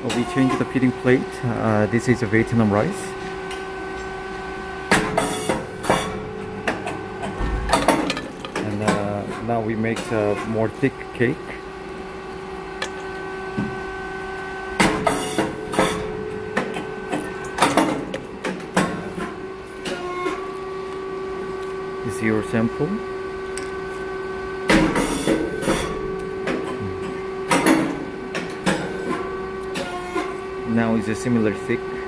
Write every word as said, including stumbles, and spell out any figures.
Uh, we changed the feeding plate. Uh, this is a Vietnam rice. And uh, now we make a more thick cake. This is your sample. Now it's a similar thick.